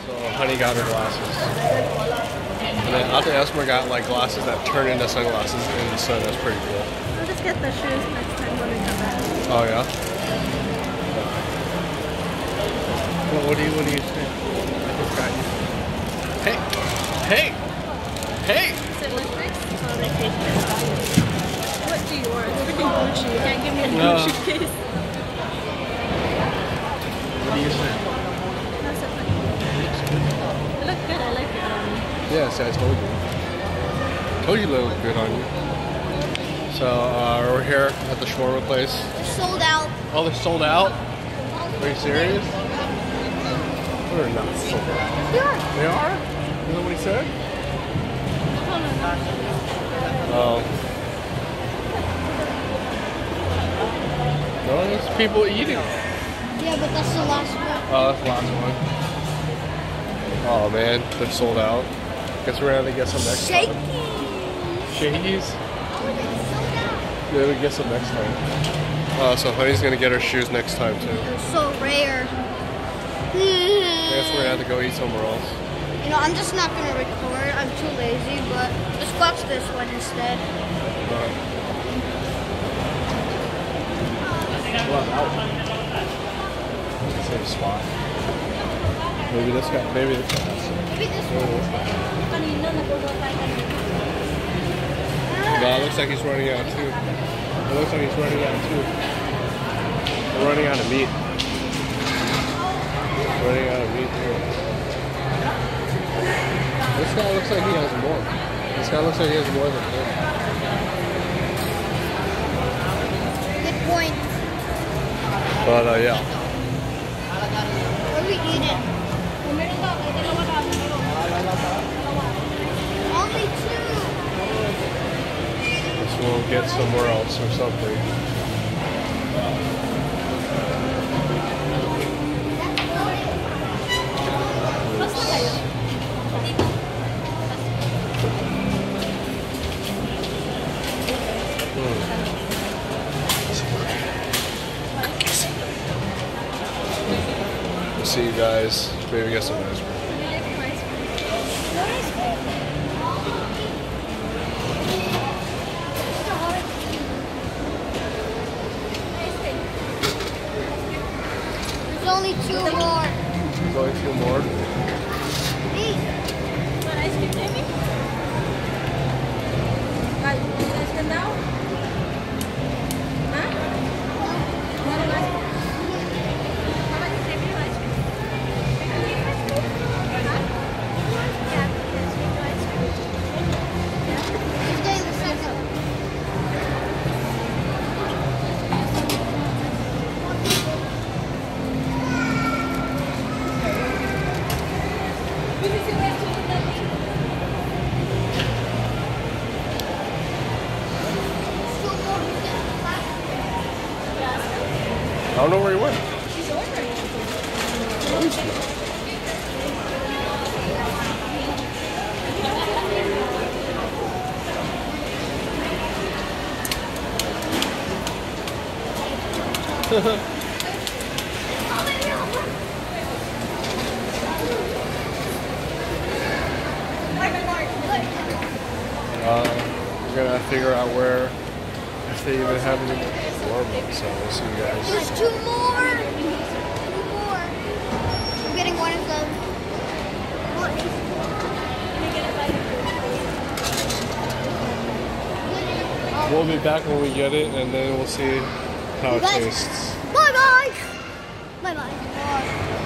So Honey got her glasses. And then Ate Esmer got like glasses that turn into sunglasses in the sun. That's pretty cool. I'll just get the shoes next time when we come back. Oh yeah? Well, what do you say? I just got you. Hey! Hey! Hey! Is it Olympics? On vacation. What do you want? It's freaking Gucci. You can't give me a Gucci case. What do you say? That's so funny. It looks good. I like it on me. Yeah, see, I told you. Told you they look good on you. So, we're here at the shawarma place. They're sold out. Oh, they're sold out? Are you serious? They're not sold out. They are. They are? Is that what he said? Oh. No, there's people eating. Yeah, but that's the last one. Oh, that's the last one. Oh man, they're sold out. Guess we're gonna have to get some next time. Shakies? Yeah, we get some next time. So Honey's gonna get her shoes next time too. They're so rare. I guess we're gonna have to go eat somewhere else. You know, I'm just not gonna record. I'm too lazy, but just watch this one instead. Same spot. Maybe this guy. Maybe this guy. Maybe this one. No, it looks like he's running out too. It looks like he's running out too. We're running out of meat. Running out of meat here. This guy looks like he has more. This guy looks like he has more than him. Good point. But yeah. What are we eating? Only two. Guess we'll get somewhere else or something. We'll see you guys. Maybe get some ice cream. There's only two more. There's only two more. Want ice cream, Jamie? Guys, you want ice cream now? Huh? You want an ice cream? How about you take your ice cream? Huh? Yeah, because we do ice cream. Who's getting the second? I don't know where he went. She's ordering. We're gonna figure out where, if they even have any shawarma. So we'll see you guys. There's two more. Two more. I'm getting one of them. We'll be back when we get it, and then we'll see how it tastes. Bye bye. Bye bye.